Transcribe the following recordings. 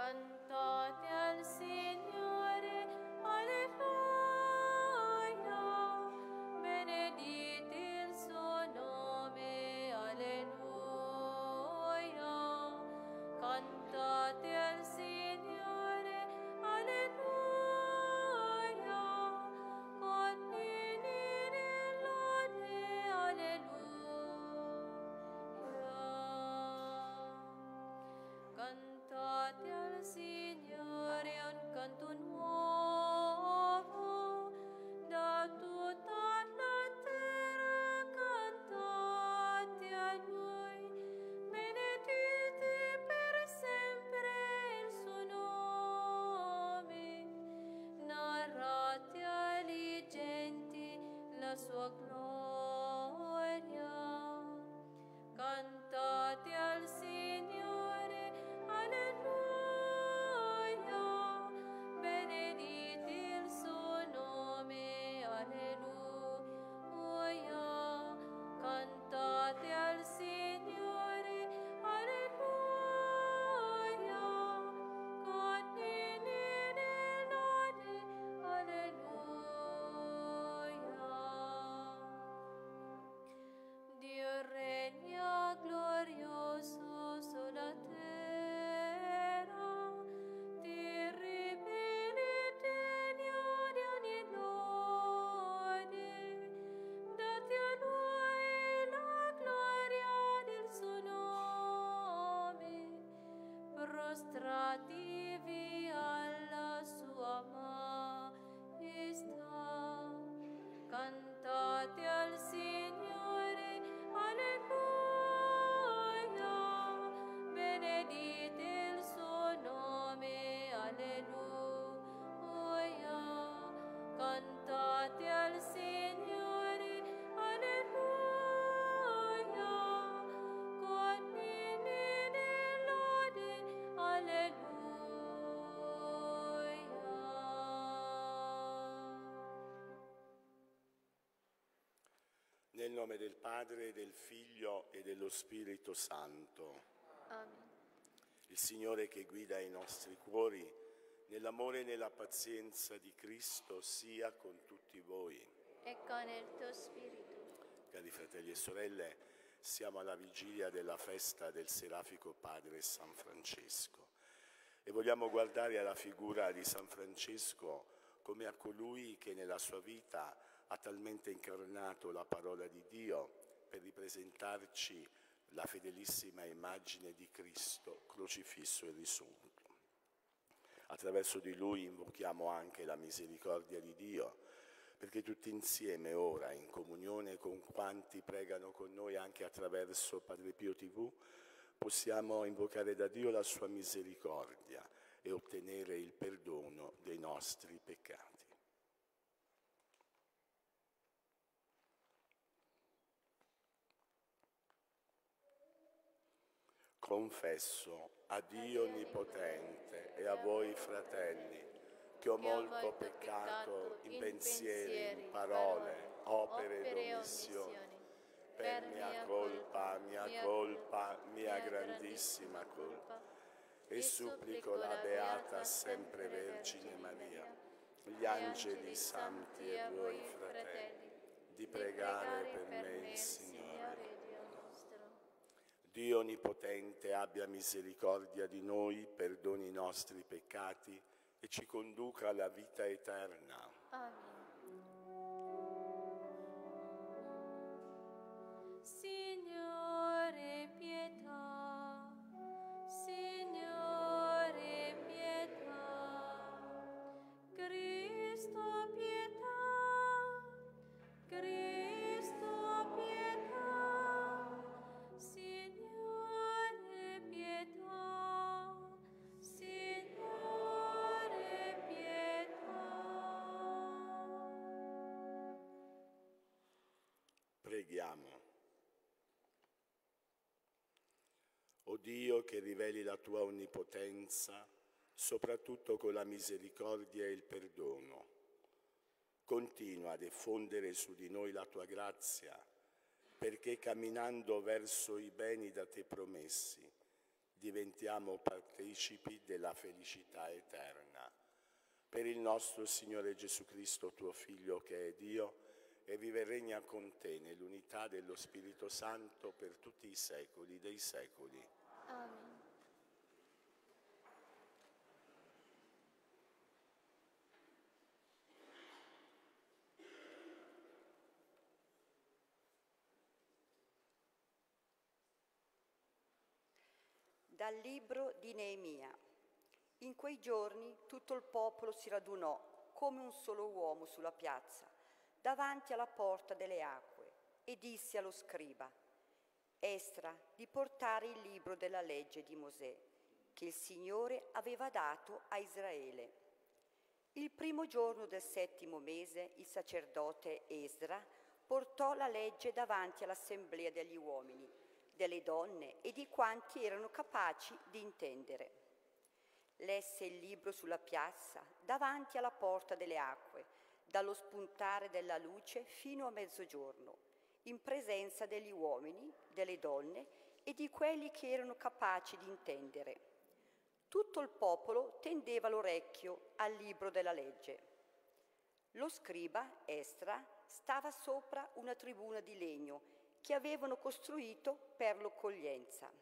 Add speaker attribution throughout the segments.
Speaker 1: Cantate al Signore, alleluia, benedite il suo nome, alleluia. Cantate al Signore, alleluia, con inni di lode, alleluia. Cantate al Signore un canto nuovo, da tutta la terra cantate a Lui, benedite per sempre il suo nome, narrate alle genti la sua gloria, cantate al Signore, alleluia, benedite il suo nome, alleluia, cantate al Signore, alleluia, con inni di lode, alleluia. Dio regna glorioso sulla terra, terribile degno di ogni lode. Date a Lui la gloria del suo nome, prostratevi alla sua maestà. Cantate al Signore, alleluia, benedite il suo nome, alleluia. Cantate al Signore, alleluia, con inni di lode, alleluia.
Speaker 2: Nel nome del Padre, del Figlio e dello Spirito Santo.
Speaker 1: Amen.
Speaker 2: Il Signore che guida i nostri cuori nell'amore e nella pazienza di Cristo sia con tutti voi.
Speaker 1: E con il tuo spirito.
Speaker 2: Cari fratelli e sorelle, siamo alla vigilia della festa del Serafico Padre San Francesco e vogliamo guardare alla figura di San Francesco come a colui che nella sua vita ha talmente incarnato la parola di Dio per ripresentarci la fedelissima immagine di Cristo crocifisso e risorto. Attraverso di Lui invochiamo anche la misericordia di Dio, perché tutti insieme ora, in comunione con quanti pregano con noi anche attraverso Padre Pio TV, possiamo invocare da Dio la sua misericordia e ottenere il perdono dei nostri peccati. Confesso a Dio Onnipotente e a voi fratelli che ho molto peccato in pensieri, in parole, opere e omissioni, per mia colpa, mia grandissima colpa. E supplico la Beata Sempre Vergine Maria, gli angeli santi e voi fratelli, di pregare per me il Signore. Dio Onnipotente abbia misericordia di noi, perdoni i nostri peccati e ci conduca alla vita eterna.
Speaker 1: Amen. Signore, pietà. Signore, pietà. Cristo, pietà. Cristo, pietà. Signore, pietà. Signore, pietà.
Speaker 2: Preghiamo. O Dio che riveli la tua onnipotenza, soprattutto con la misericordia e il perdono, continua a diffondere su di noi la tua grazia, perché camminando verso i beni da te promessi, diventiamo partecipi della felicità eterna. Per il nostro Signore Gesù Cristo, tuo Figlio, che è Dio, e vive e regna con te nell'unità dello Spirito Santo per tutti i secoli dei secoli.
Speaker 1: Amen.
Speaker 3: Dal libro di Neemia. In quei giorni tutto il popolo si radunò come un solo uomo sulla piazza, davanti alla porta delle acque, e disse allo scriba Esdra di portare il libro della legge di Mosè, che il Signore aveva dato a Israele. Il primo giorno del 7° mese il sacerdote Esdra portò la legge davanti all'assemblea degli uomini, delle donne e di quanti erano capaci di intendere. Lesse il libro sulla piazza, davanti alla porta delle acque, dallo spuntare della luce fino a mezzogiorno, in presenza degli uomini, delle donne e di quelli che erano capaci di intendere. Tutto il popolo tendeva l'orecchio al libro della legge. Lo scriba, Esdra, stava sopra una tribuna di legno che avevano costruito per l'accoglienza.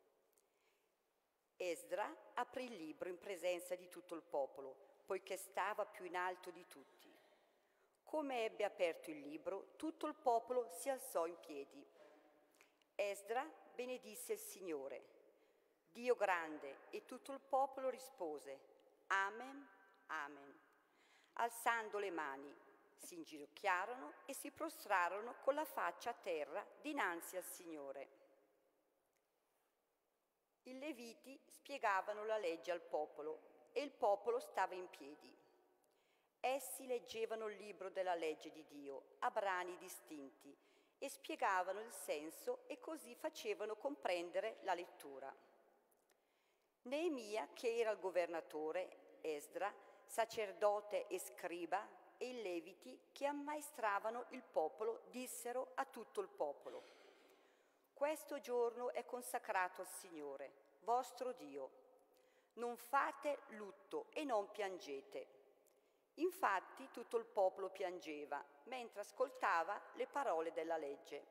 Speaker 3: Esdra aprì il libro in presenza di tutto il popolo, poiché stava più in alto di tutti. Come ebbe aperto il libro, tutto il popolo si alzò in piedi. Esdra benedisse il Signore, Dio grande, e tutto il popolo rispose, Amen, Amen. Alzando le mani, si inginocchiarono e si prostrarono con la faccia a terra dinanzi al Signore. I Leviti spiegavano la legge al popolo e il popolo stava in piedi. Essi leggevano il libro della legge di Dio a brani distinti e spiegavano il senso e così facevano comprendere la lettura. Neemia, che era il governatore, Esdra, sacerdote e scriba, e i Leviti, che ammaestravano il popolo, dissero a tutto il popolo: Questo giorno è consacrato al Signore, vostro Dio. Non fate lutto e non piangete. Infatti tutto il popolo piangeva mentre ascoltava le parole della legge.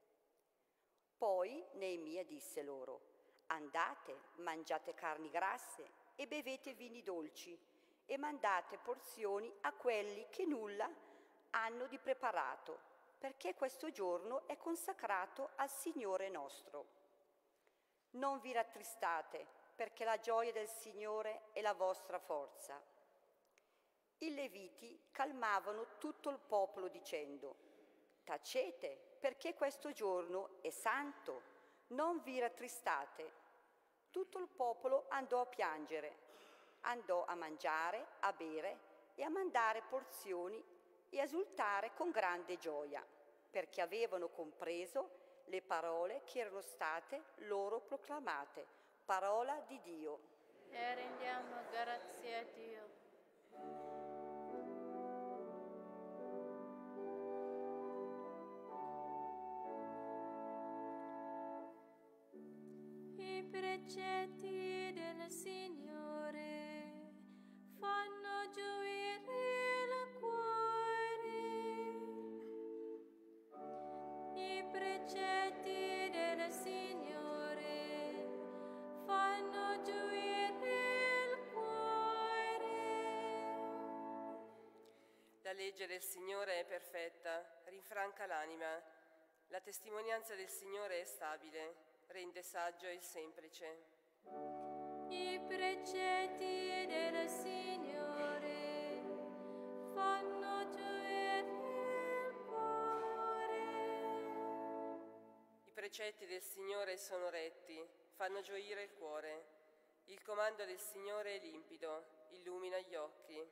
Speaker 3: Poi Neemia disse loro: Andate, mangiate carni grasse e bevete vini dolci e mandate porzioni a quelli che nulla hanno di preparato, perché questo giorno è consacrato al Signore nostro. Non vi rattristate, perché la gioia del Signore è la vostra forza. I Leviti calmavano tutto il popolo dicendo: Tacete, perché questo giorno è santo, non vi rattristate. Tutto il popolo andò a piangere, andò a mangiare, a bere e a mandare porzioni e a esultare con grande gioia, perché avevano compreso le parole che erano state loro proclamate, parola di Dio.
Speaker 1: E rendiamo grazie a Dio. I precetti del Signore fanno gioire il cuore. I precetti del Signore fanno gioire il cuore.
Speaker 4: La legge del Signore è perfetta, rinfranca l'anima. La testimonianza del Signore è stabile, rende saggio il semplice.
Speaker 1: I precetti del Signore fanno gioire il cuore.
Speaker 4: I precetti del Signore sono retti, fanno gioire il cuore. Il comando del Signore è limpido, illumina gli occhi.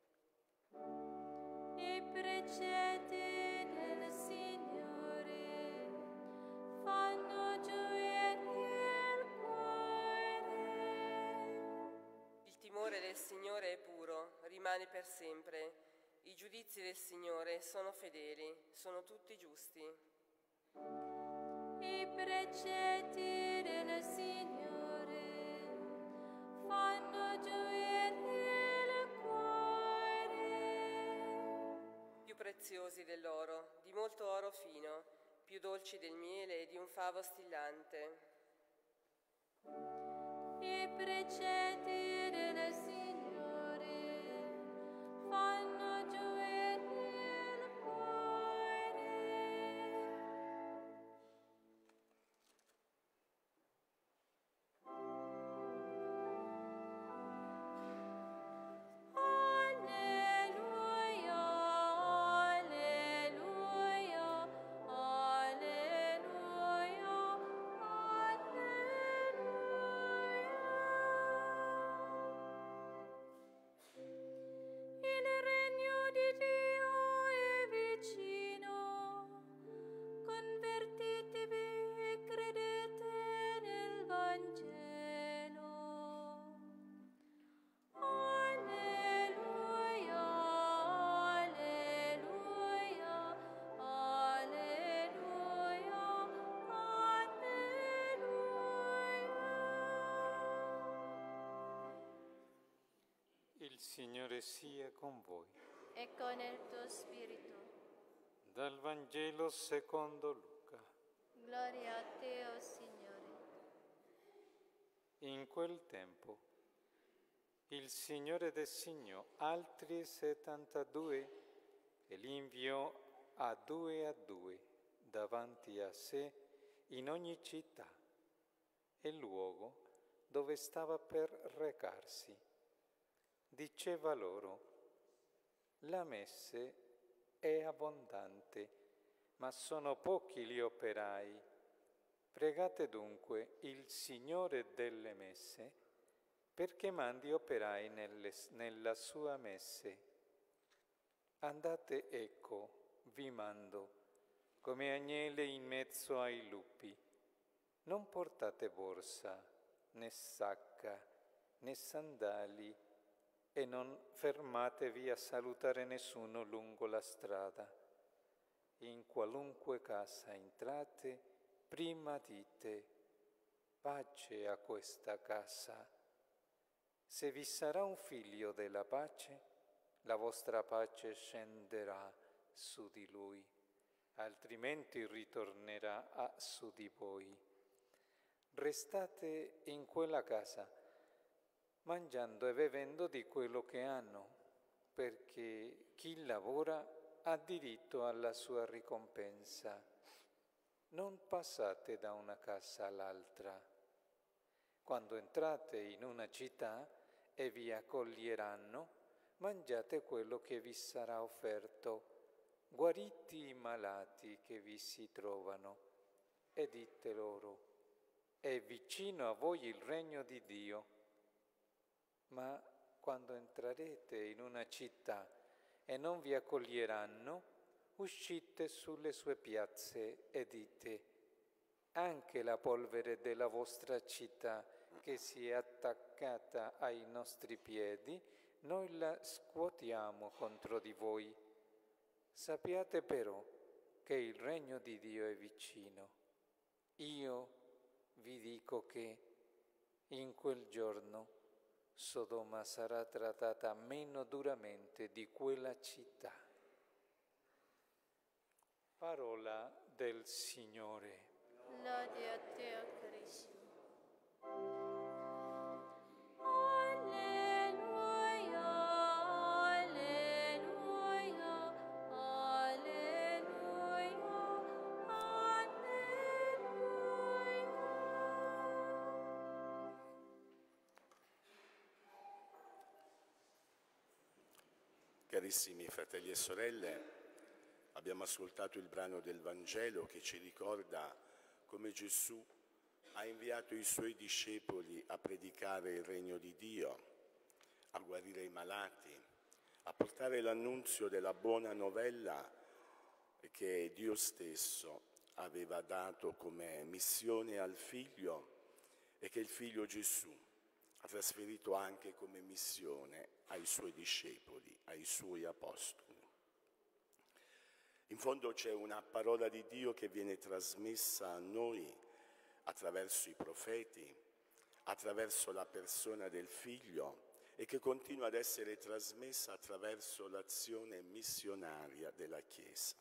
Speaker 1: I precetti del Signore fanno gioire il cuore.
Speaker 4: Il timore del Signore è puro, rimane per sempre. I giudizi del Signore sono fedeli, sono tutti giusti.
Speaker 1: I precetti del Signore
Speaker 4: preziosi dell'oro, di molto oro fino, più dolci del miele e di un favo stillante.
Speaker 1: I precetti del Signore fanno gioire il cuore. Alleluia, alleluia, alleluia, alleluia. Il regno di Dio è vicino. Convertitevi e credete nel Vangelo. Alleluia, alleluia, alleluia, alleluia.
Speaker 5: Il Signore sia con voi.
Speaker 1: E con il tuo spirito.
Speaker 5: Dal Vangelo secondo Luca.
Speaker 1: Gloria a te, o Signore.
Speaker 5: In quel tempo il Signore designò altri 72 e li inviò a due davanti a sé in ogni città e luogo dove stava per recarsi. Diceva loro: la messe è abbondante, ma sono pochi gli operai. Pregate dunque il Signore delle messe perché mandi operai nella sua messe. Andate, ecco, vi mando, come agnelli in mezzo ai lupi. Non portate borsa, né sacca, né sandali, e non fermatevi a salutare nessuno lungo la strada. In qualunque casa entrate, prima dite: pace a questa casa. Se vi sarà un figlio della pace, la vostra pace scenderà su di lui, altrimenti ritornerà su di voi. Restate in quella casa, mangiando e bevendo di quello che hanno, perché chi lavora ha diritto alla sua ricompensa. Non passate da una casa all'altra. Quando entrate in una città e vi accoglieranno, mangiate quello che vi sarà offerto, guarite i malati che vi si trovano e dite loro: è vicino a voi il regno di Dio. Ma quando entrerete in una città e non vi accoglieranno, uscite sulle sue piazze e dite: anche la polvere della vostra città che si è attaccata ai nostri piedi, noi la scuotiamo contro di voi. Sappiate però che il regno di Dio è vicino. Io vi dico che in quel giorno Sodoma sarà trattata meno duramente di quella città. Parola del Signore.
Speaker 1: Lode a te, o Cristo. Alleluia, alleluia, alleluia, alleluia.
Speaker 2: Carissimi fratelli e sorelle, abbiamo ascoltato il brano del Vangelo che ci ricorda come Gesù ha inviato i suoi discepoli a predicare il regno di Dio, a guarire i malati, a portare l'annunzio della buona novella che Dio stesso aveva dato come missione al Figlio e che il Figlio Gesù ha trasferito anche come missione ai suoi discepoli, ai suoi apostoli. In fondo c'è una parola di Dio che viene trasmessa a noi attraverso i profeti, attraverso la persona del Figlio e che continua ad essere trasmessa attraverso l'azione missionaria della Chiesa.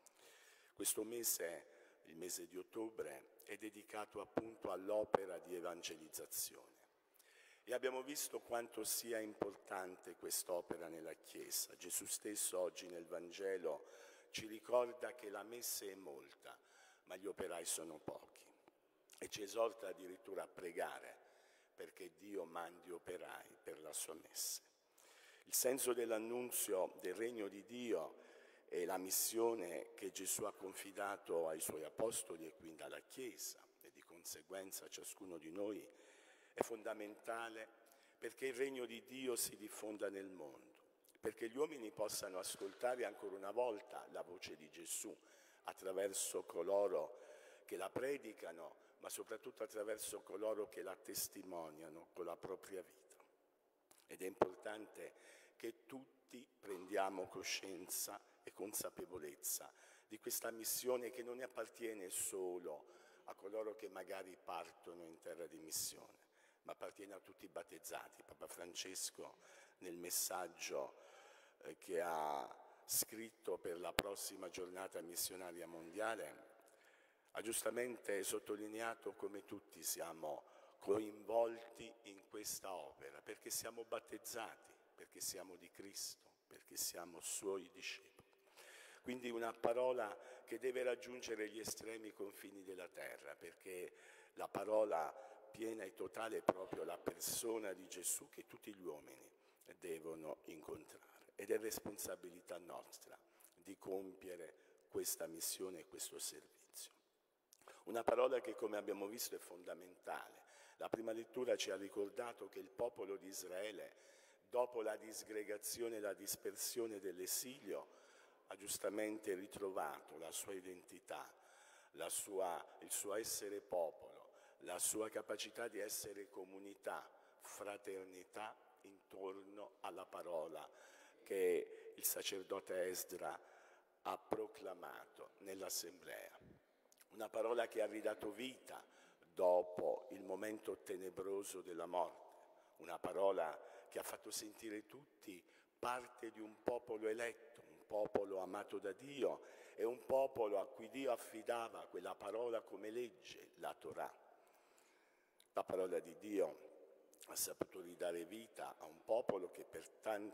Speaker 2: Questo mese, il mese di ottobre, è dedicato appunto all'opera di evangelizzazione. E abbiamo visto quanto sia importante quest'opera nella Chiesa. Gesù stesso oggi nel Vangelo ci ricorda che la messe è molta, ma gli operai sono pochi. E ci esorta addirittura a pregare perché Dio mandi operai per la sua messe. Il senso dell'annunzio del regno di Dio e la missione che Gesù ha confidato ai suoi apostoli e quindi alla Chiesa e di conseguenza a ciascuno di noi è fondamentale perché il regno di Dio si diffonda nel mondo, perché gli uomini possano ascoltare ancora una volta la voce di Gesù attraverso coloro che la predicano, ma soprattutto attraverso coloro che la testimoniano con la propria vita. Ed è importante che tutti prendiamo coscienza e consapevolezza di questa missione che non ne appartiene solo a coloro che magari partono in terra di missione, ma appartiene a tutti i battezzati. Papa Francesco nel messaggio che ha scritto per la prossima giornata missionaria mondiale ha giustamente sottolineato come tutti siamo coinvolti in questa opera, perché siamo battezzati, perché siamo di Cristo, perché siamo Suoi discepoli. Quindi una parola che deve raggiungere gli estremi confini della terra, perché la parola piena e totale è proprio la persona di Gesù che tutti gli uomini devono incontrare. Ed è responsabilità nostra di compiere questa missione e questo servizio. Una parola che, come abbiamo visto, è fondamentale. La prima lettura ci ha ricordato che il popolo di Israele, dopo la disgregazione e la dispersione dell'esilio, ha giustamente ritrovato la sua identità, il suo essere popolo, la sua capacità di essere comunità, fraternità intorno alla parola che il sacerdote Esdra ha proclamato nell'assemblea. Una parola che ha ridato vita dopo il momento tenebroso della morte, una parola che ha fatto sentire tutti parte di un popolo eletto, un popolo amato da Dio e un popolo a cui Dio affidava quella parola come legge, la Torah. La parola di Dio ha saputo ridare vita a un popolo che per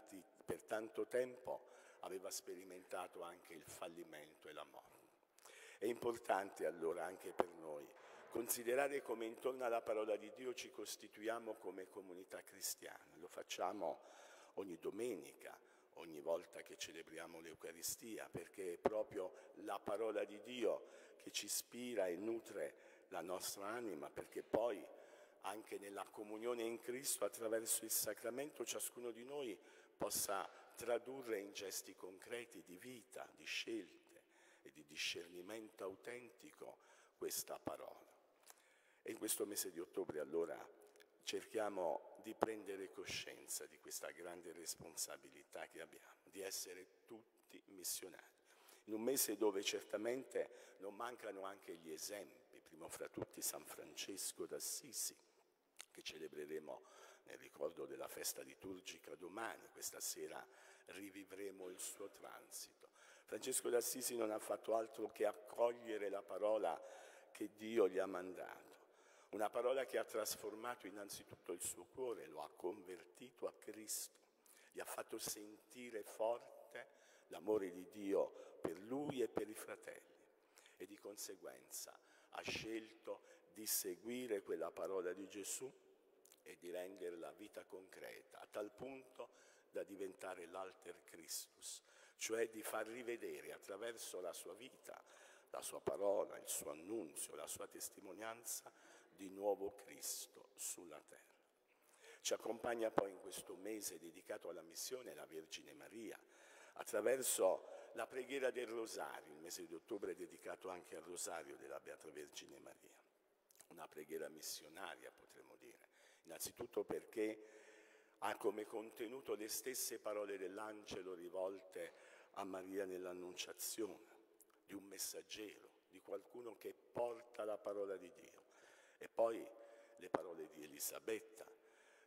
Speaker 2: tanto tempo aveva sperimentato anche il fallimento e la morte. È importante allora anche per noi considerare come intorno alla parola di Dio ci costituiamo come comunità cristiana. Lo facciamo ogni domenica, ogni volta che celebriamo l'Eucaristia, perché è proprio la parola di Dio che ci ispira e nutre la nostra anima, perché poi anche nella comunione in Cristo, attraverso il sacramento, ciascuno di noi possa tradurre in gesti concreti di vita, di scelte e di discernimento autentico questa parola. E in questo mese di ottobre allora cerchiamo di prendere coscienza di questa grande responsabilità che abbiamo, di essere tutti missionari. In un mese dove certamente non mancano anche gli esempi, primo fra tutti San Francesco d'Assisi, che celebreremo nel ricordo della festa liturgica domani. Questa sera rivivremo il suo transito. Francesco d'Assisi non ha fatto altro che accogliere la parola che Dio gli ha mandato, una parola che ha trasformato innanzitutto il suo cuore, lo ha convertito a Cristo, gli ha fatto sentire forte l'amore di Dio per lui e per i fratelli e di conseguenza ha scelto di seguire quella parola di Gesù e di renderla vita concreta, a tal punto da diventare l'alter Christus, cioè di far rivedere attraverso la sua vita, la sua parola, il suo annunzio, la sua testimonianza, di nuovo Cristo sulla terra. Ci accompagna poi in questo mese dedicato alla missione la Vergine Maria, attraverso la preghiera del Rosario. Il mese di ottobre è dedicato anche al Rosario della Beata Vergine Maria, una preghiera missionaria potremmo dire, innanzitutto perché ha come contenuto le stesse parole dell'angelo rivolte a Maria nell'Annunciazione, di un messaggero, di qualcuno che porta la parola di Dio. E poi le parole di Elisabetta,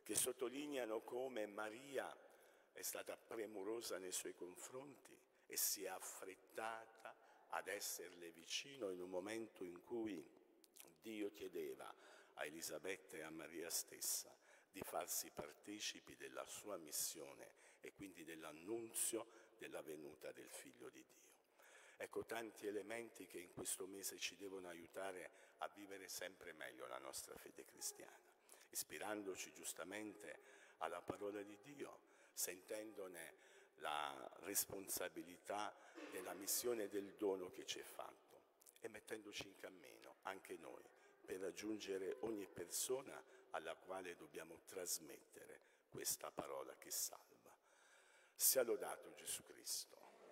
Speaker 2: che sottolineano come Maria è stata premurosa nei suoi confronti e si è affrettata ad esserle vicino in un momento in cui Dio chiedeva a Elisabetta e a Maria stessa di farsi partecipi della sua missione e quindi dell'annunzio della venuta del Figlio di Dio. Ecco tanti elementi che in questo mese ci devono aiutare a vivere sempre meglio la nostra fede cristiana, ispirandoci giustamente alla parola di Dio, sentendone la responsabilità della missione e del dono che ci è fatto e mettendoci in cammino anche noi per raggiungere ogni persona alla quale dobbiamo trasmettere questa parola che salva. Sia lodato Gesù Cristo.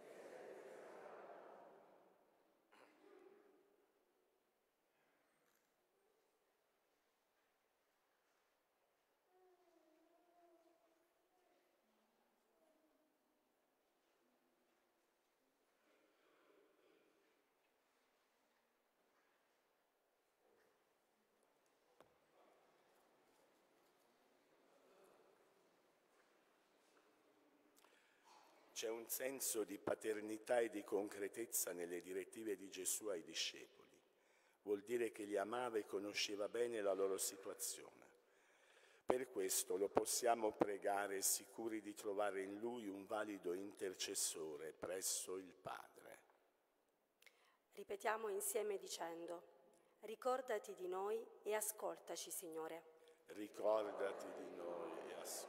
Speaker 2: C'è un senso di paternità e di concretezza nelle direttive di Gesù ai discepoli. Vuol dire che li amava e conosceva bene la loro situazione. Per questo lo possiamo pregare sicuri di trovare in Lui un valido intercessore presso il Padre.
Speaker 6: Ripetiamo insieme dicendo: ricordati di noi e ascoltaci, Signore.
Speaker 2: Ricordati di noi e ascoltaci.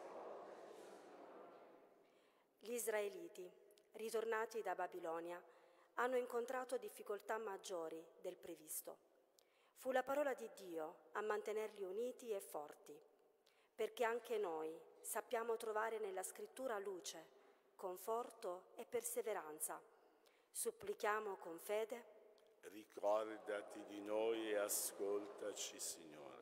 Speaker 6: Gli israeliti, ritornati da Babilonia, hanno incontrato difficoltà maggiori del previsto. Fu la parola di Dio a mantenerli uniti e forti, perché anche noi sappiamo trovare nella Scrittura luce, conforto e perseveranza. Supplichiamo con fede:
Speaker 2: ricordati di noi e ascoltaci, Signore.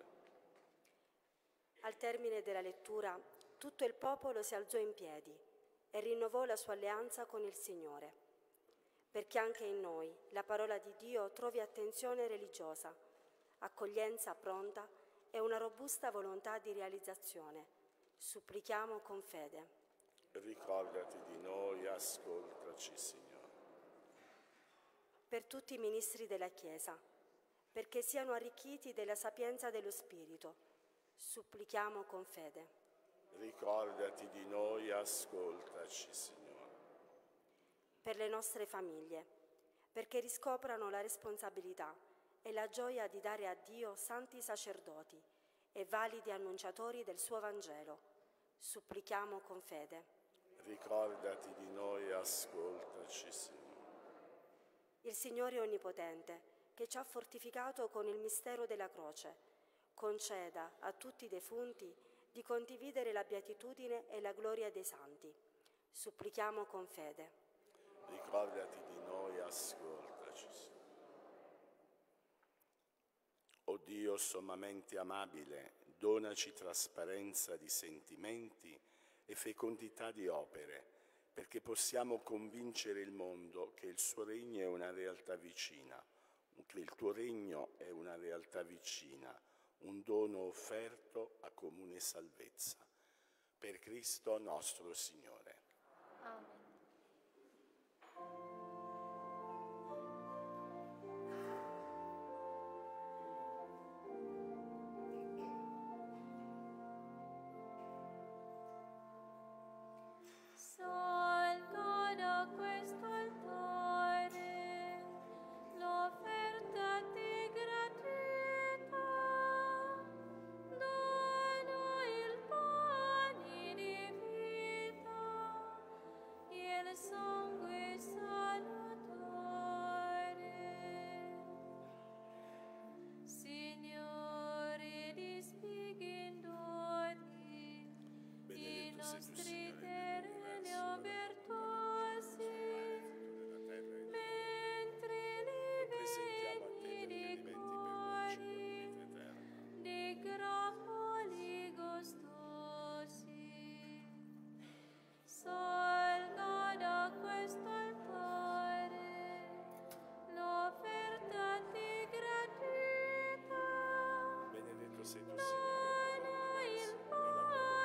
Speaker 6: Al termine della lettura, tutto il popolo si alzò in piedi e rinnovò la sua alleanza con il Signore, perché anche in noi la parola di Dio trovi attenzione religiosa, accoglienza pronta e una robusta volontà di realizzazione. Supplichiamo con fede.
Speaker 2: Ricordati di noi, ascoltaci, Signore.
Speaker 6: Per tutti i ministri della Chiesa, perché siano arricchiti della sapienza dello Spirito, supplichiamo con fede.
Speaker 2: Ricordati di noi, ascoltaci, Signore.
Speaker 6: Per le nostre famiglie, perché riscoprano la responsabilità e la gioia di dare a Dio santi sacerdoti e validi annunciatori del suo Vangelo. Supplichiamo con fede.
Speaker 2: Ricordati di noi, ascoltaci, Signore.
Speaker 6: Il Signore Onnipotente, che ci ha fortificato con il mistero della croce, conceda a tutti i defunti di condividere la beatitudine e la gloria dei santi. Supplichiamo con fede.
Speaker 2: Ricordati di noi, ascoltaci, Signore. O Dio sommamente amabile, donaci trasparenza di sentimenti e fecondità di opere, perché possiamo convincere il mondo che il suo regno è una realtà vicina, che il tuo regno è una realtà vicina, un dono offerto a comune salvezza. Per Cristo nostro Signore.
Speaker 1: Amen. Salga da questo altare l'offerta di gratuità, dono il pane di vita e il sangue salutare. Signore, dispighi in doni i nostri terreni virtuosi, mentre li vegni di cuori, di grappoli gustosi. Salga da questo altare l'offerta di gratuità,
Speaker 2: Benedetto sei tu,
Speaker 1: dono il
Speaker 2: Signore,
Speaker 1: pane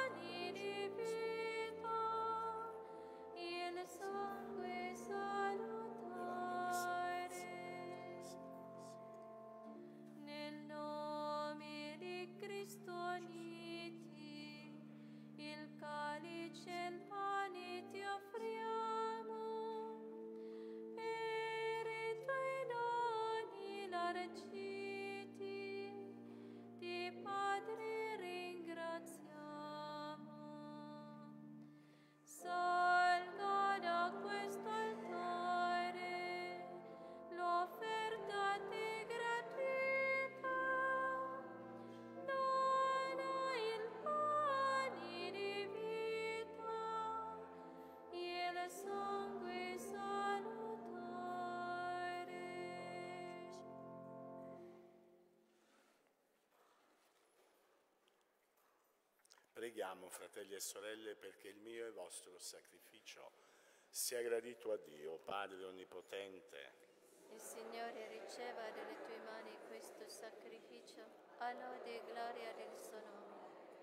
Speaker 2: Preghiamo, fratelli e sorelle, perché il mio e vostro sacrificio sia gradito a Dio, Padre Onnipotente.
Speaker 1: Il Signore riceva dalle tue mani questo sacrificio, a lode e gloria del suo nome.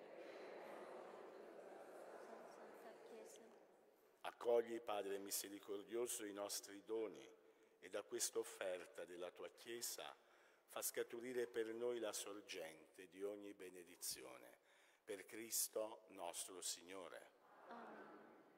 Speaker 1: Santa Chiesa.
Speaker 2: Accogli, Padre misericordioso, i nostri doni e da questa offerta della tua Chiesa fa scaturire per noi la sorgente di ogni benedizione. Per Cristo nostro Signore.
Speaker 1: Amen.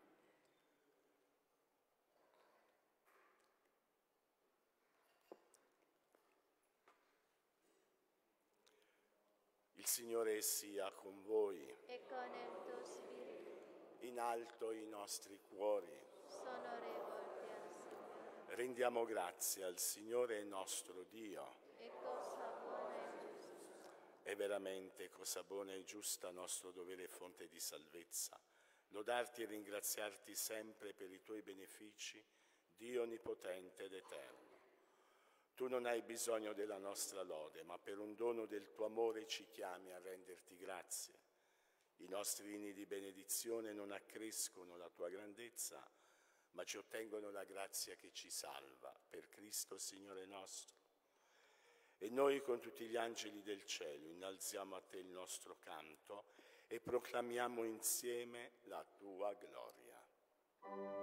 Speaker 2: Il Signore sia con voi.
Speaker 1: E con il tuo spirito
Speaker 2: In alto i nostri cuori.
Speaker 1: sono rivolti al Signore.
Speaker 2: Rendiamo grazie al Signore nostro Dio.
Speaker 1: E cosa buona e giusta.
Speaker 2: È veramente cosa buona e giusta, nostro dovere e fonte di salvezza, lodarti e ringraziarti sempre per i tuoi benefici, Dio onnipotente ed eterno. Tu non hai bisogno della nostra lode, ma per un dono del tuo amore ci chiami a renderti grazie. I nostri inni di benedizione non accrescono la tua grandezza, ma ci ottengono la grazia che ci salva, per Cristo Signore nostro. E noi con tutti gli angeli del cielo innalziamo a te il nostro canto e proclamiamo insieme la tua gloria.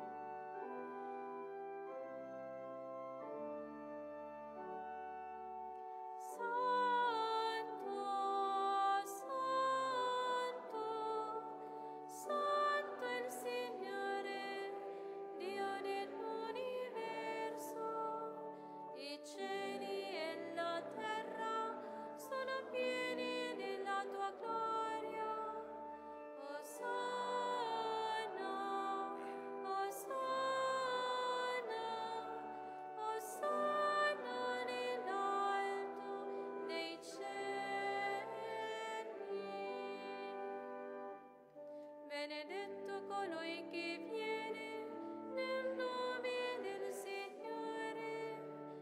Speaker 1: Benedetto colui che viene nel nome del Signore.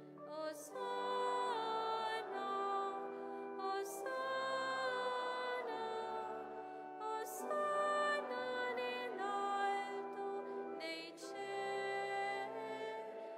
Speaker 1: Osanna, Osanna, Osanna nell'alto dei cieli.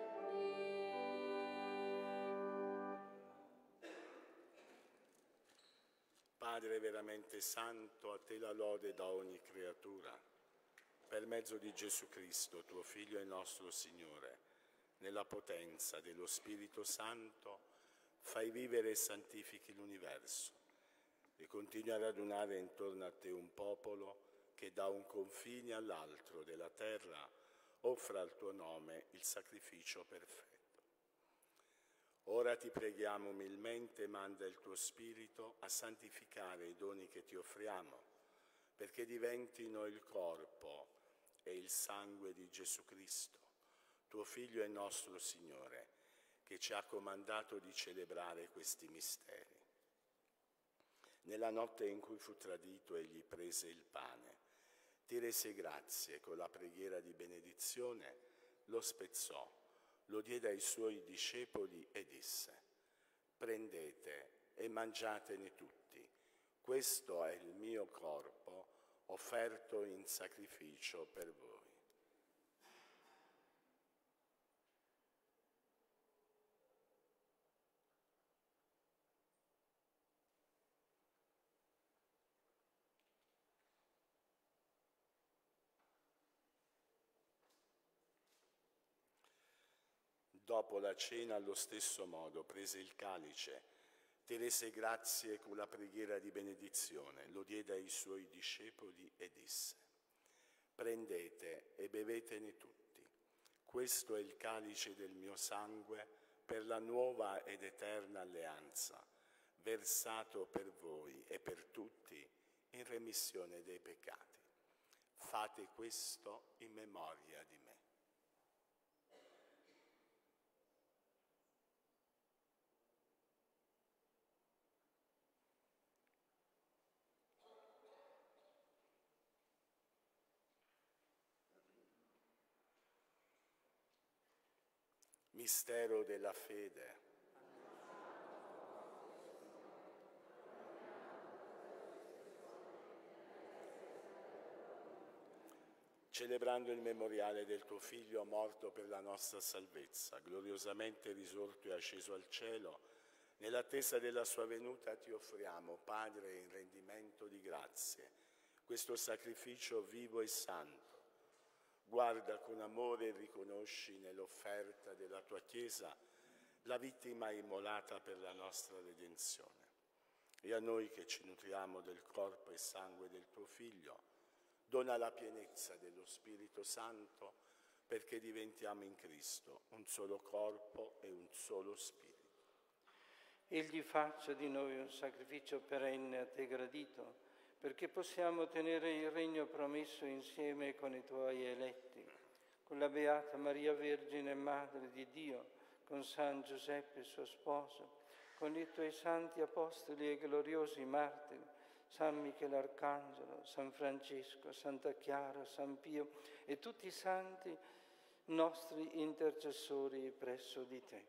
Speaker 2: Padre veramente santo, a te la lode da ogni creatura. Per mezzo di Gesù Cristo, tuo Figlio e nostro Signore, nella potenza dello Spirito Santo, fai vivere e santifichi l'universo e continui a radunare intorno a te un popolo che da un confine all'altro della terra offra al tuo nome il sacrificio perfetto. Ora ti preghiamo umilmente, manda il tuo Spirito a santificare i doni che ti offriamo, perché diventino il corpo e il sangue di Gesù Cristo, tuo Figlio e nostro Signore, che ci ha comandato di celebrare questi misteri. Nella notte in cui fu tradito, egli prese il pane, ti rese grazie con la preghiera di benedizione, lo spezzò, lo diede ai suoi discepoli e disse: prendete e mangiatene tutti, questo è il mio corpo offerto in sacrificio per voi. Dopo la cena, allo stesso modo, prese il calice, ti rese grazie con la preghiera di benedizione, lo diede ai suoi discepoli e disse: prendete e bevetene tutti, questo è il calice del mio sangue per la nuova ed eterna alleanza, versato per voi e per tutti in remissione dei peccati. Fate questo in memoria di me. Mistero della fede. celebrando il memoriale del tuo Figlio morto per la nostra salvezza, gloriosamente risorto e asceso al cielo, nell'attesa della sua venuta ti offriamo, Padre, in rendimento di grazie, questo sacrificio vivo e santo. Guarda con amore e riconosci nell'offerta della tua Chiesa la vittima immolata per la nostra redenzione. E a noi che ci nutriamo del corpo e sangue del tuo Figlio, dona la pienezza dello Spirito Santo perché diventiamo in Cristo un solo corpo e un solo Spirito.
Speaker 7: Egli faccia di noi un sacrificio perenne a te gradito, perché possiamo tenere il regno promesso insieme con i tuoi eletti, con la Beata Maria Vergine, Madre di Dio, con San Giuseppe suo sposo, con i tuoi santi apostoli e gloriosi martiri, San Michele Arcangelo, San Francesco, Santa Chiara, San Pio e tutti i santi nostri intercessori presso di te.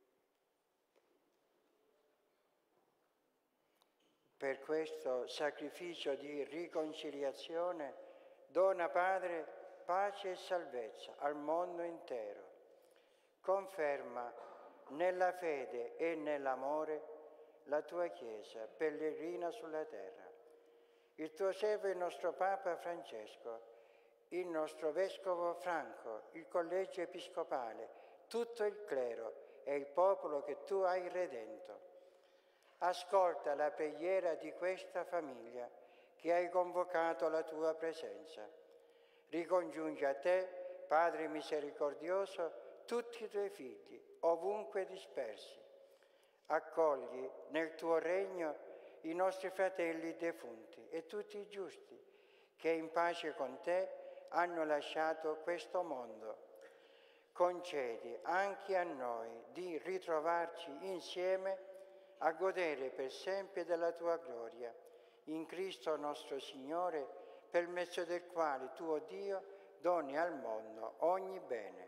Speaker 8: Per questo sacrificio di riconciliazione dona, Padre, pace e salvezza al mondo intero. Conferma nella fede e nell'amore la tua Chiesa pellegrina sulla terra. Il tuo servo, il nostro Papa Francesco, il nostro Vescovo Franco, il Collegio Episcopale, tutto il clero e il popolo che tu hai redento. Ascolta la preghiera di questa famiglia che hai convocato alla tua presenza. Ricongiungi a te, Padre misericordioso, tutti i tuoi figli, ovunque dispersi. Accogli nel tuo regno i nostri fratelli defunti e tutti i giusti che in pace con te hanno lasciato questo mondo. Concedi anche a noi di ritrovarci insieme a godere per sempre della tua gloria, in Cristo nostro Signore, per mezzo del quale tuo Dio doni al mondo ogni bene.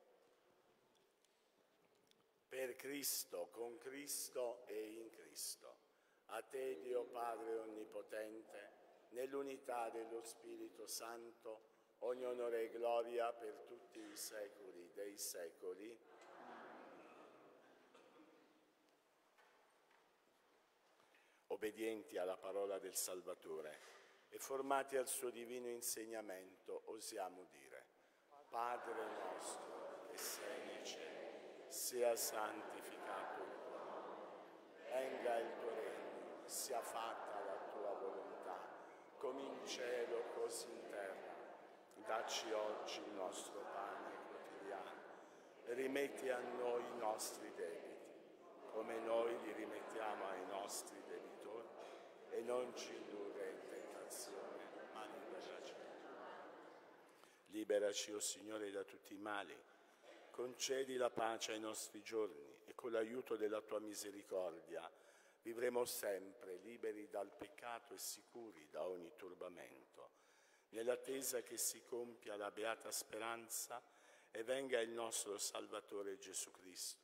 Speaker 2: Per Cristo, con Cristo e in Cristo. A te, Dio Padre Onnipotente, nell'unità dello Spirito Santo, ogni onore e gloria per tutti i secoli dei secoli. Obbedienti alla parola del Salvatore e formati al suo divino insegnamento, osiamo dire: Padre nostro che sei nei cieli, sia santificato il tuo nome, venga il tuo regno, sia fatta la tua volontà, come in cielo così in terra. Dacci oggi il nostro pane quotidiano e rimetti a noi i nostri debiti, come noi li rimettiamo ai nostri debitori, e non ci indurre in tentazione, ma liberaci. Liberaci, o Signore, da tutti i mali. Concedi la pace ai nostri giorni e con l'aiuto della tua misericordia vivremo sempre liberi dal peccato e sicuri da ogni turbamento, nell'attesa che si compia la beata speranza e venga il nostro Salvatore Gesù Cristo.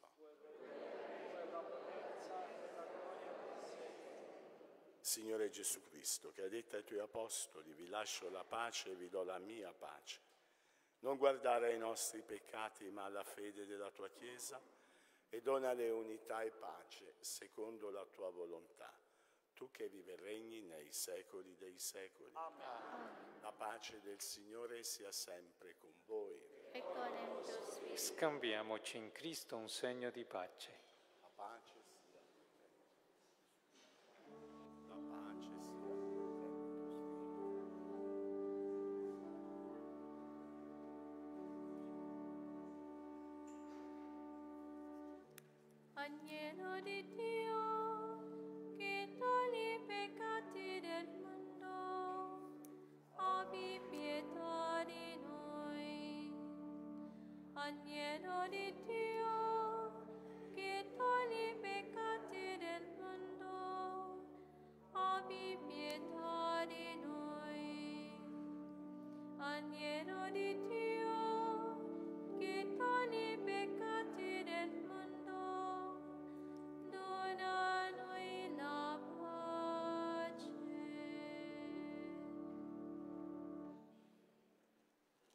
Speaker 2: Signore Gesù Cristo, che hai detto ai tuoi apostoli: vi lascio la pace e vi do la mia pace. Non guardare ai nostri peccati, ma alla fede della tua Chiesa, e donale unità e pace secondo la tua volontà. Tu che vivi e regni nei secoli dei secoli. Amen. La pace del Signore sia sempre con voi.
Speaker 1: E con il tuo spirito.
Speaker 5: Scambiamoci in Cristo un segno di pace.
Speaker 2: La pace sia con te. La pace sia con te.
Speaker 1: Agnello di Dio, che togli i peccati del mondo, abbi pietà di noi. Agnello di Dio, che togli i peccati del mondo, abbi pietà di noi. Agnello di Dio, che togli i peccati del mondo, dona a noi la pace.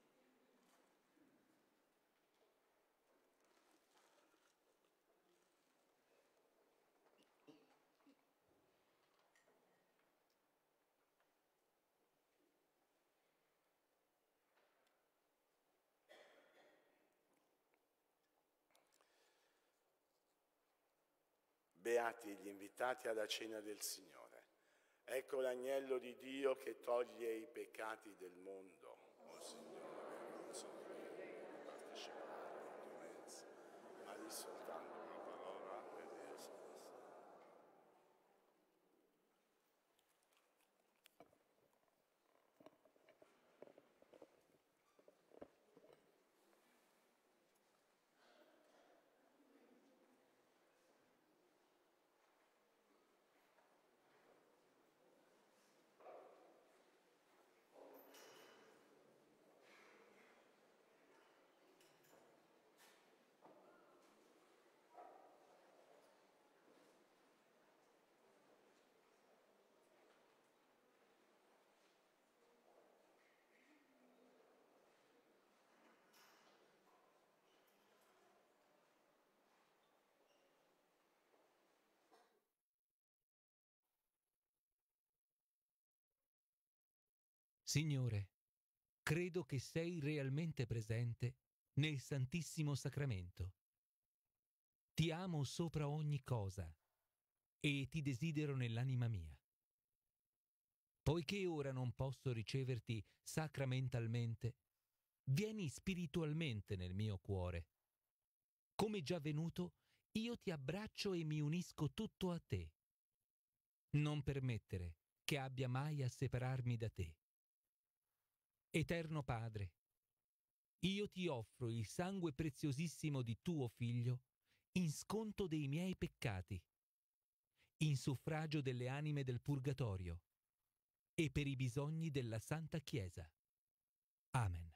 Speaker 2: Beati gli invitati alla cena del Signore. Ecco l'agnello di Dio che toglie i peccati del mondo. O Signore, non sono degno di partecipare alla tua mensa, ma di soltanto una parola per Dio sarà salvato.
Speaker 9: Signore, credo che sei realmente presente nel Santissimo Sacramento. Ti amo sopra ogni cosa e ti desidero nell'anima mia. Poiché ora non posso riceverti sacramentalmente, vieni spiritualmente nel mio cuore. Come già venuto, io ti abbraccio e mi unisco tutto a te. Non permettere che abbia mai a separarmi da te. Eterno Padre, io ti offro il sangue preziosissimo di tuo Figlio in sconto dei miei peccati, in suffragio delle anime del purgatorio e per i bisogni della Santa Chiesa. Amen.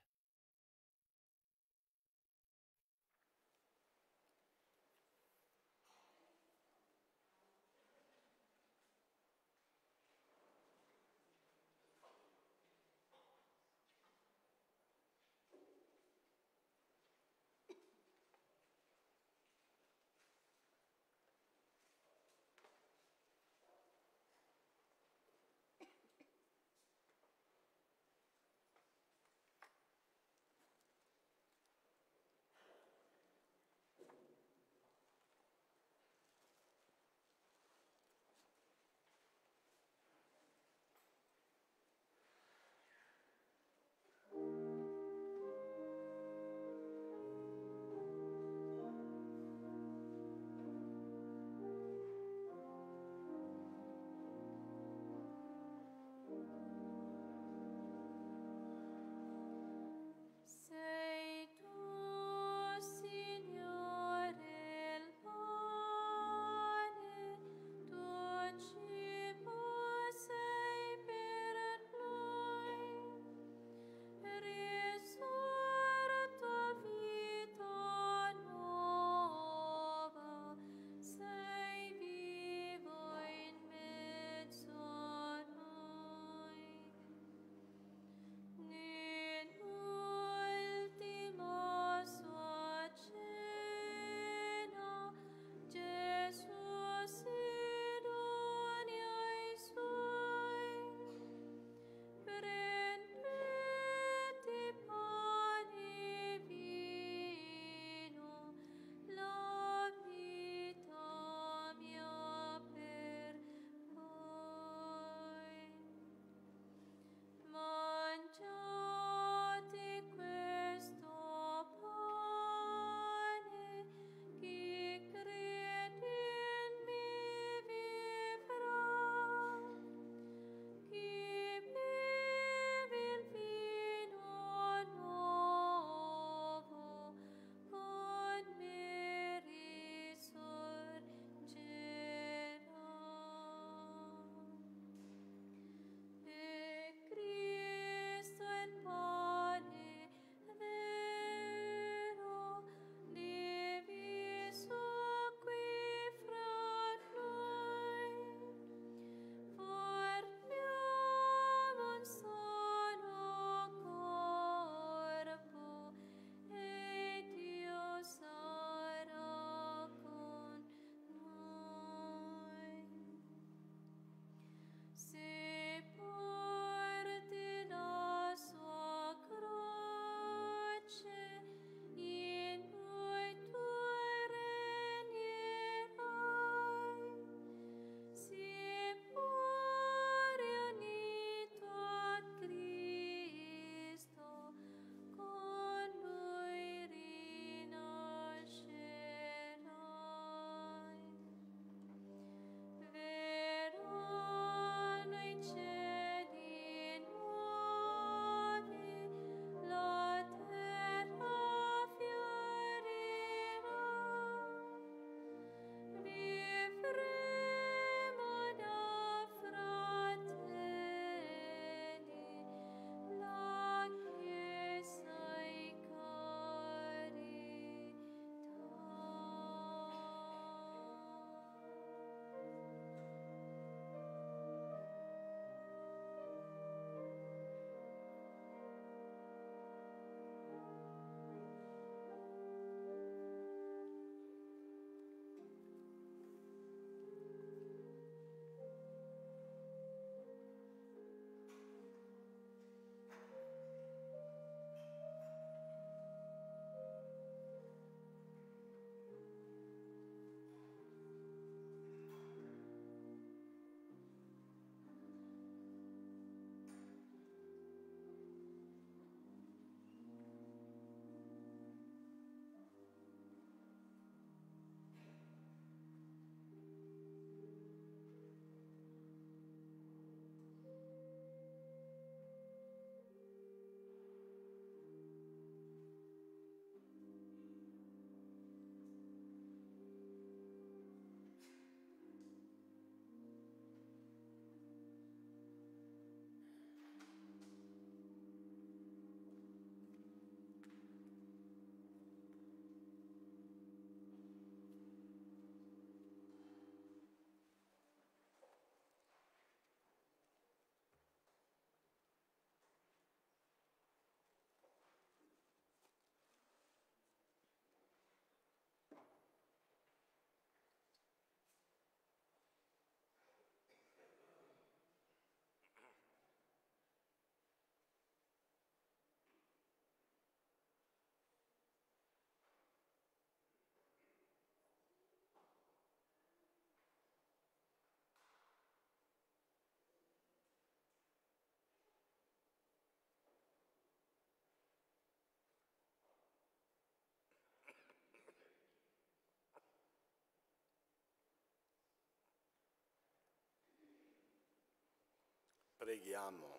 Speaker 2: Preghiamo.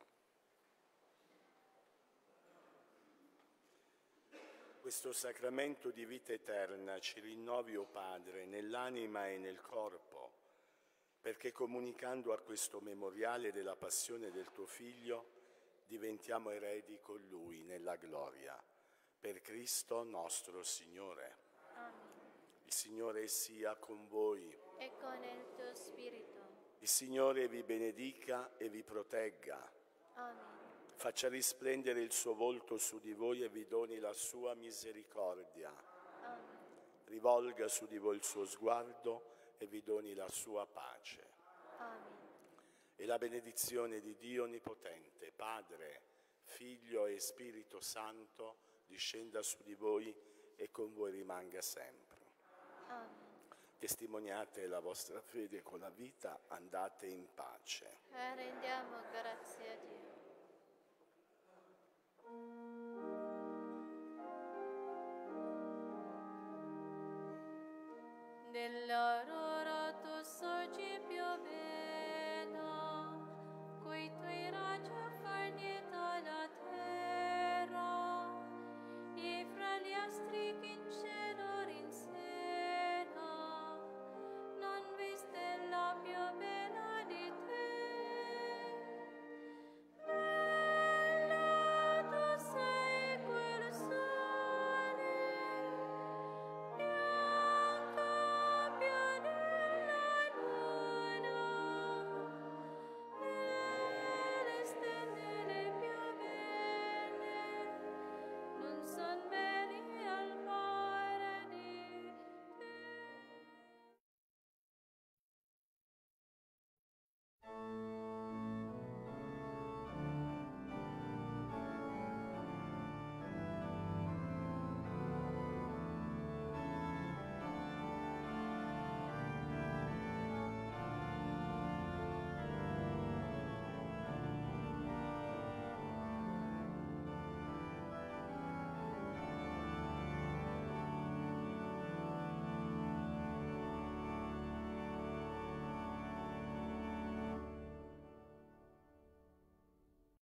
Speaker 2: Questo sacramento di vita eterna ci rinnovi, o Padre, nell'anima e nel corpo, perché comunicando a questo memoriale della passione del tuo Figlio, diventiamo eredi con Lui nella gloria. Per Cristo nostro Signore.
Speaker 1: Amen.
Speaker 2: Il Signore sia con voi.
Speaker 1: E con il tuo spirito.
Speaker 2: Il Signore vi benedica e vi protegga.
Speaker 1: Amen.
Speaker 2: Faccia risplendere il suo volto su di voi e vi doni la sua misericordia.
Speaker 1: Amen.
Speaker 2: Rivolga su di voi il suo sguardo e vi doni la sua pace.
Speaker 1: Amen.
Speaker 2: E la benedizione di Dio Onnipotente, Padre, Figlio e Spirito Santo, discenda su di voi e con voi rimanga sempre.
Speaker 1: Amen.
Speaker 2: Testimoniate la vostra fede con la vita, andate in pace.
Speaker 1: E rendiamo grazie a Dio. Nella